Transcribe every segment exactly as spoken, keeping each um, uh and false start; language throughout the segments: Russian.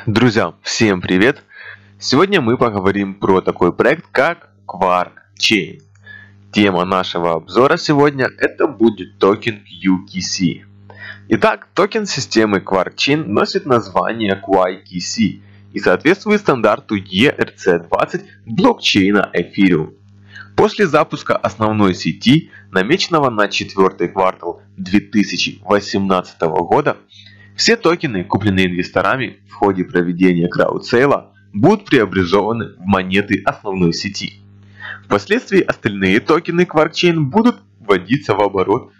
Друзья, всем привет! Сегодня мы поговорим про такой проект, как Quark Chain. Тема нашего обзора сегодня это будет токен кью кей си. Итак, токен системы Quark Chain носит название кью кей си и соответствует стандарту и эр си двадцать блокчейна Ethereum. После запуска основной сети, намеченного на четвертый квартал две тысячи восемнадцатого года, все токены, купленные инвесторами в ходе проведения краудсейла, будут преобразованы в монеты основной сети. Впоследствии остальные токены Quark Chain будут вводиться в оборот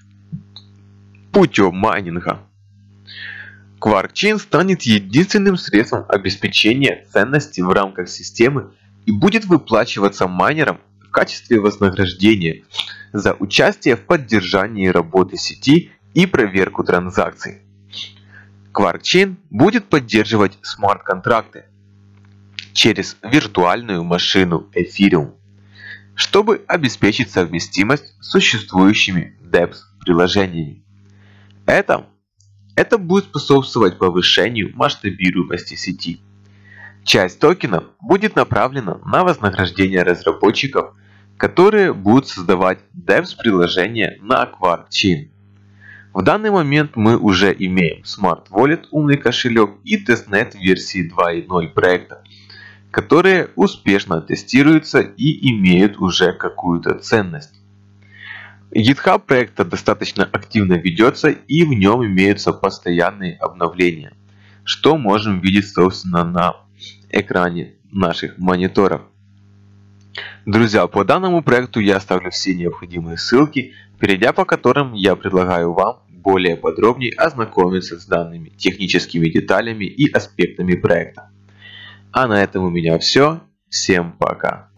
путем майнинга. Quark Chain станет единственным средством обеспечения ценности в рамках системы и будет выплачиваться майнерам в качестве вознаграждения за участие в поддержании работы сети и проверку транзакций. Quark Chain будет поддерживать смарт-контракты через виртуальную машину Ethereum, чтобы обеспечить совместимость с существующими дэпс приложениями. Это, это будет способствовать повышению масштабируемости сети. Часть токенов будет направлена на вознаграждение разработчиков, которые будут создавать дэпс приложения на Quark Chain. В данный момент мы уже имеем Smart Wallet, умный кошелек и тестнет версии два точка ноль проекта, которые успешно тестируются и имеют уже какую-то ценность. GitHub проекта достаточно активно ведется и в нем имеются постоянные обновления, что можем видеть собственно на экране наших мониторов. Друзья, по данному проекту я оставлю все необходимые ссылки, перейдя по которым я предлагаю вам более подробнее ознакомиться с данными техническими деталями и аспектами проекта. А на этом у меня все. Всем пока!